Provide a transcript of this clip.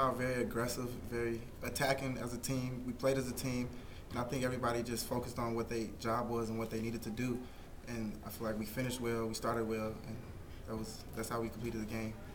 out very aggressive, very attacking as a team. We played as a team, and I think everybody just focused on what their job was and what they needed to do. And I feel like we finished well, we started well, and that's how we completed the game.